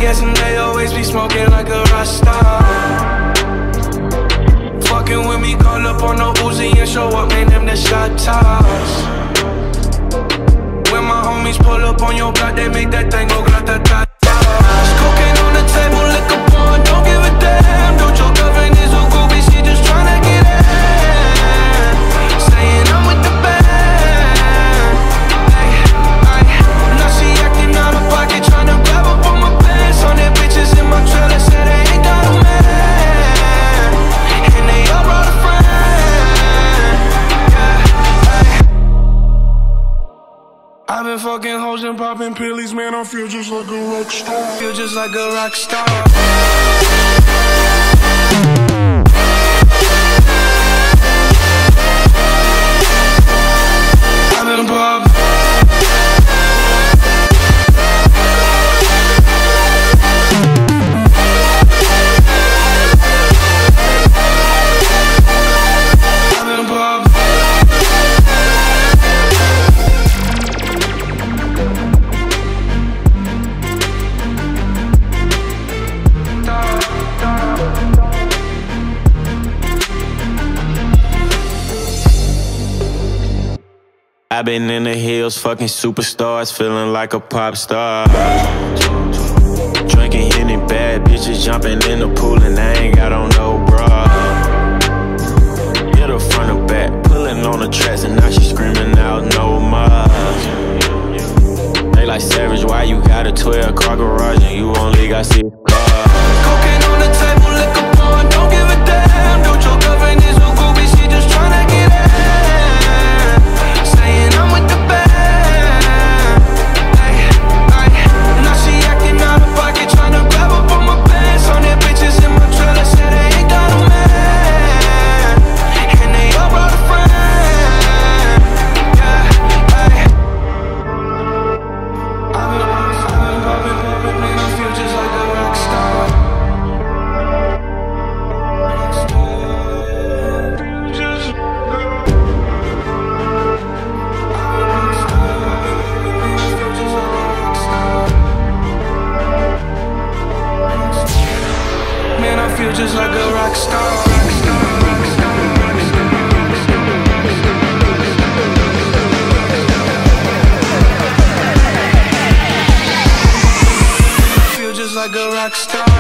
gas and they always be smoking like a rock star. Fucking with me, call up on no Uzi and show up, man, them the shot toss. When my homies pull up on your block, they make that thing go grata-ta-ta. Cocaine on the table, liquor porn, don't give a damn. Don't your girlfriend is a groupie, she just tryna get in. Saying I'm with the band. Now she acting out of pocket, tryna grab up on my pants. On that bitches in my trailer, said they ain't got a man. And they all brought a friend. I've been fucking hoes and popping pillies, man, I feel just like a rock star. Feel just like a rock star. I've been popping. I've been in the hills, fucking superstars, feeling like a pop star. Drinking any bad bitches, jumping in the pool, and I ain't got on no bra. Hit her front or back, pulling on the tracks, and now she screaming out no more. They like Savage, why you got a 12-car garage and you only got 6 cars? Cocaine on the table, liquor porn, don't give a damn. Don't your girlfriend is a groupie, she just tryna get in. Saying I'm with the band. Now she acting out of pocket, tryna grab up on my pants. On that bitches in my trailer, said they ain't got a man. And they all brought a friend. I've been popping, man, I feel just like a rock star. Man, I feel just like a rock star. I feel just like a rock star.